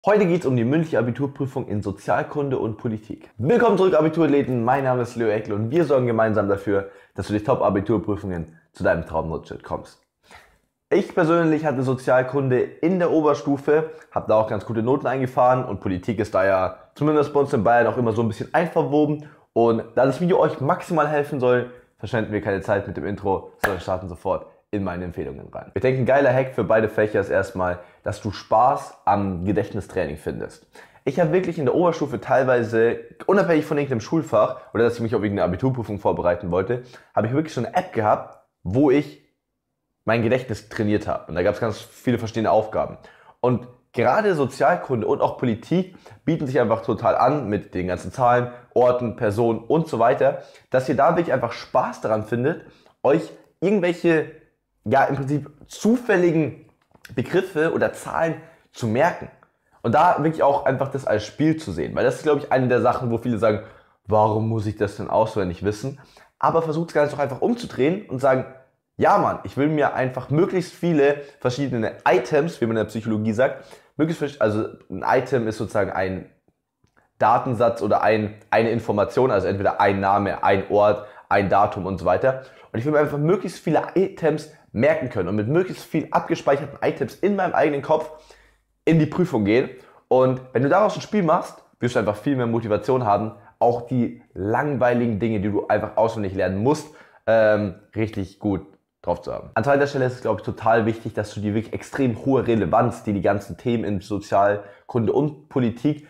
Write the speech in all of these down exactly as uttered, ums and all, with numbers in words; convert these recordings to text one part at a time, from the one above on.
Heute geht es um die mündliche Abiturprüfung in Sozialkunde und Politik. Willkommen zurück, Abiturathleten. Mein Name ist Leo Eckel und wir sorgen gemeinsam dafür, dass du durch Top-Abiturprüfungen zu deinem Traumnotschritt kommst. Ich persönlich hatte Sozialkunde in der Oberstufe, habe da auch ganz gute Noten eingefahren und Politik ist da ja zumindest bei uns in Bayern auch immer so ein bisschen einverwoben. Und da das Video euch maximal helfen soll, verschwenden wir keine Zeit mit dem Intro, sondern starten sofort in meine Empfehlungen rein. Ich denke, ein geiler Hack für beide Fächer ist erstmal, dass du Spaß am Gedächtnistraining findest. Ich habe wirklich in der Oberstufe teilweise, unabhängig von irgendeinem Schulfach oder dass ich mich auf irgendeine Abiturprüfung vorbereiten wollte, habe ich wirklich so eine App gehabt, wo ich mein Gedächtnis trainiert habe. Und da gab es ganz viele verschiedene Aufgaben. Und gerade Sozialkunde und auch Politik bieten sich einfach total an mit den ganzen Zahlen, Orten, Personen und so weiter, dass ihr da wirklich einfach Spaß daran findet, euch irgendwelche ja im Prinzip zufälligen Begriffe oder Zahlen zu merken. Und da wirklich auch einfach das als Spiel zu sehen. Weil das ist, glaube ich, eine der Sachen, wo viele sagen, warum muss ich das denn auswendig wissen? Aber versucht es ganz doch einfach umzudrehen und sagen, ja Mann, ich will mir einfach möglichst viele verschiedene Items, wie man in der Psychologie sagt, möglichst, also ein Item ist sozusagen ein Datensatz oder ein, eine Information, also entweder ein Name, ein Ort, ein Datum und so weiter. Und ich will mir einfach möglichst viele Items merken können und mit möglichst viel abgespeicherten Items in meinem eigenen Kopf in die Prüfung gehen. Und wenn du daraus ein Spiel machst, wirst du einfach viel mehr Motivation haben, auch die langweiligen Dinge, die du einfach auswendig lernen musst, ähm, richtig gut drauf zu haben. An zweiter Stelle ist es, glaube ich, total wichtig, dass du die wirklich extrem hohe Relevanz, die die ganzen Themen in Sozialkunde und Politik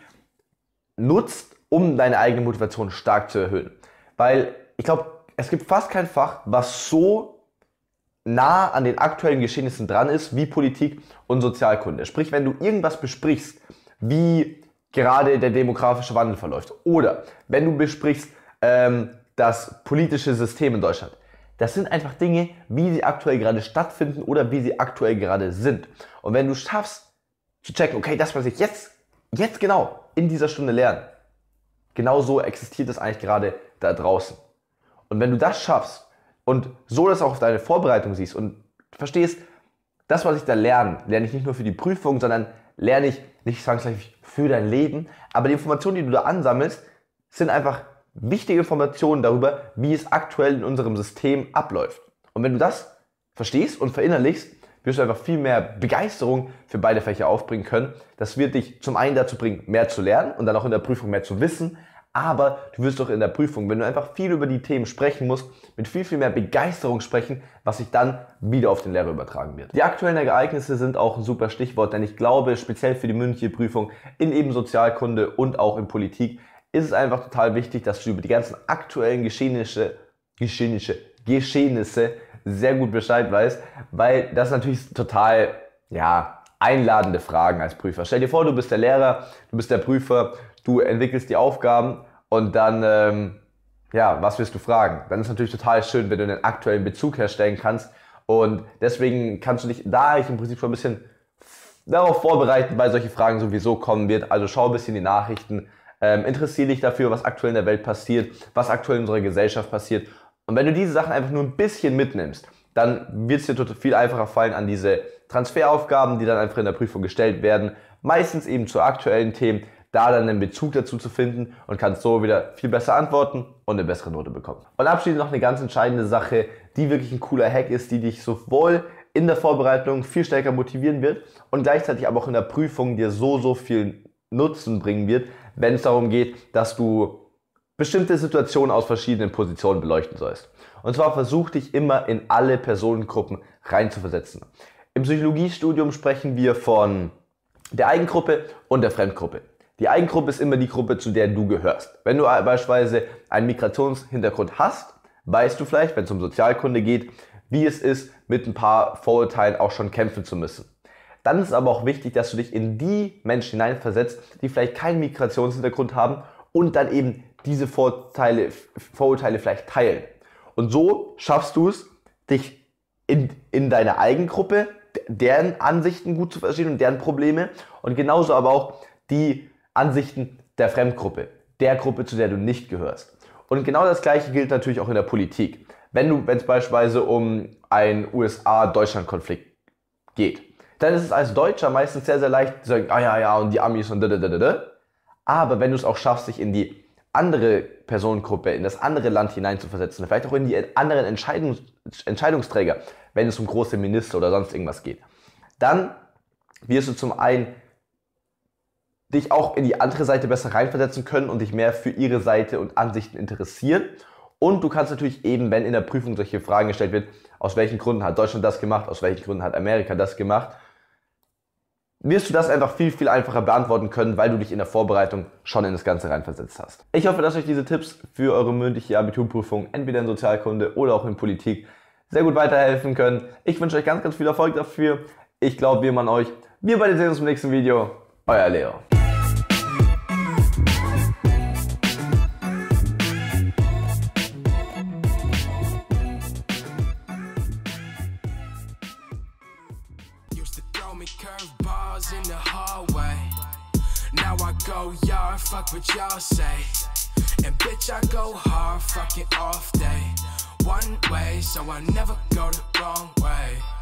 nutzt, um deine eigene Motivation stark zu erhöhen. Weil ich glaube, es gibt fast kein Fach, was so nah an den aktuellen Geschehnissen dran ist wie Politik und Sozialkunde. Sprich, wenn du irgendwas besprichst, wie gerade der demografische Wandel verläuft oder wenn du besprichst ähm, das politische System in Deutschland, das sind einfach Dinge, wie sie aktuell gerade stattfinden oder wie sie aktuell gerade sind. Und wenn du schaffst zu checken, okay, das, was ich jetzt, jetzt genau in dieser Stunde lerne, genau so existiert es eigentlich gerade da draußen. Und wenn du das schaffst und so das auch auf deine Vorbereitung siehst und verstehst, das, was ich da lerne, lerne ich nicht nur für die Prüfung, sondern lerne ich nicht zwangsläufig für dein Leben, aber die Informationen, die du da ansammelst, sind einfach wichtige Informationen darüber, wie es aktuell in unserem System abläuft. Und wenn du das verstehst und verinnerlichst, wirst du einfach viel mehr Begeisterung für beide Fächer aufbringen können. Das wird dich zum einen dazu bringen, mehr zu lernen und dann auch in der Prüfung mehr zu wissen, aber du wirst doch in der Prüfung, wenn du einfach viel über die Themen sprechen musst, mit viel, viel mehr Begeisterung sprechen, was sich dann wieder auf den Lehrer übertragen wird. Die aktuellen Ereignisse sind auch ein super Stichwort, denn ich glaube, speziell für die mündliche Prüfung in eben Sozialkunde und auch in Politik ist es einfach total wichtig, dass du über die ganzen aktuellen Geschehnisse, Geschehnisse, Geschehnisse sehr gut Bescheid weißt, weil das natürlich total, ja, einladende Fragen als Prüfer. Stell dir vor, du bist der Lehrer, du bist der Prüfer, du entwickelst die Aufgaben und dann, ähm, ja, was wirst du fragen? Dann ist es natürlich total schön, wenn du einen aktuellen Bezug herstellen kannst und deswegen kannst du dich da ich im Prinzip schon ein bisschen darauf vorbereiten, weil solche Fragen sowieso kommen wird. Also schau ein bisschen die Nachrichten, ähm, interessiere dich dafür, was aktuell in der Welt passiert, was aktuell in unserer Gesellschaft passiert und wenn du diese Sachen einfach nur ein bisschen mitnimmst, dann wird es dir total viel einfacher fallen an diese Transferaufgaben, die dann einfach in der Prüfung gestellt werden, meistens eben zu aktuellen Themen, da dann einen Bezug dazu zu finden und kannst so wieder viel besser antworten und eine bessere Note bekommen. Und abschließend noch eine ganz entscheidende Sache, die wirklich ein cooler Hack ist, die dich sowohl in der Vorbereitung viel stärker motivieren wird und gleichzeitig aber auch in der Prüfung dir so, so viel Nutzen bringen wird, wenn es darum geht, dass du bestimmte Situationen aus verschiedenen Positionen beleuchten sollst. Und zwar versuch dich immer in alle Personengruppen reinzuversetzen. Im Psychologiestudium sprechen wir von der Eigengruppe und der Fremdgruppe. Die Eigengruppe ist immer die Gruppe, zu der du gehörst. Wenn du beispielsweise einen Migrationshintergrund hast, weißt du vielleicht, wenn es um Sozialkunde geht, wie es ist, mit ein paar Vorurteilen auch schon kämpfen zu müssen. Dann ist es aber auch wichtig, dass du dich in die Menschen hineinversetzt, die vielleicht keinen Migrationshintergrund haben und dann eben diese Vorurteile, Vorurteile vielleicht teilen. Und so schaffst du es, dich in, in deiner Eigengruppe, deren Ansichten gut zu verstehen und deren Probleme und genauso aber auch die Ansichten der Fremdgruppe, der Gruppe, zu der du nicht gehörst. Und genau das Gleiche gilt natürlich auch in der Politik. Wenn du, wenn es beispielsweise um einen U S A-Deutschland-Konflikt geht, dann ist es als Deutscher meistens sehr, sehr leicht zu sagen, ah ja, ja, und die Amis und da, da, da, da. Aber wenn du es auch schaffst, dich in die andere Personengruppe, in das andere Land hineinzuversetzen, vielleicht auch in die anderen Entscheidungs Entscheidungsträger, wenn es um große Minister oder sonst irgendwas geht, dann wirst du zum einen dich auch in die andere Seite besser reinversetzen können und dich mehr für ihre Seite und Ansichten interessieren. Und du kannst natürlich eben, wenn in der Prüfung solche Fragen gestellt wird, aus welchen Gründen hat Deutschland das gemacht, aus welchen Gründen hat Amerika das gemacht, wirst du das einfach viel, viel einfacher beantworten können, weil du dich in der Vorbereitung schon in das Ganze reinversetzt hast. Ich hoffe, dass euch diese Tipps für eure mündliche Abiturprüfung, entweder in Sozialkunde oder auch in Politik, sehr gut weiterhelfen können. Ich wünsche euch ganz, ganz viel Erfolg dafür. Ich glaube, wir an euch. Wir beide sehen uns im nächsten Video. Euer Leo. Curveballs in the hallway. Now I go yard, fuck what y'all say. And bitch, I go hard, fucking off day. One way, so I never go the wrong way.